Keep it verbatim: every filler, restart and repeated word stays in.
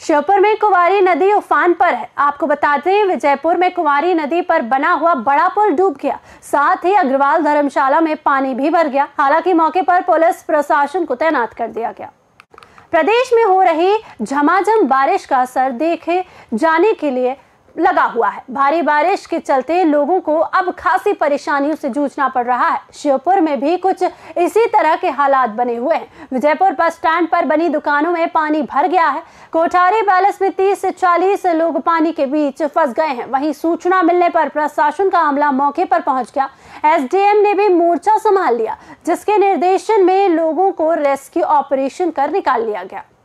श्योपुर में कुंवारी नदी उफान पर है। आपको बताते हैं, विजयपुर में कुंवारी नदी पर बना हुआ बड़ा पुल डूब गया, साथ ही अग्रवाल धर्मशाला में पानी भी भर गया। हालांकि मौके पर पुलिस प्रशासन को तैनात कर दिया गया। प्रदेश में हो रही झमाझम बारिश का असर देखे जाने के लिए लगा हुआ है। भारी बारिश के चलते लोगों को अब खासी परेशानियों से जूझना पड़ रहा है। श्योपुर में भी कुछ इसी तरह के हालात बने हुए हैं। विजयपुर बस स्टैंड पर बनी दुकानों में पानी भर गया है। कोठारी पैलेस में तीस से चालीस लोग पानी के बीच फंस गए हैं। वहीं सूचना मिलने पर प्रशासन का अमला मौके पर पहुंच गया। एसडीएम ने भी मोर्चा संभाल लिया, जिसके निर्देशन में लोगों को रेस्क्यू ऑपरेशन कर निकाल लिया गया।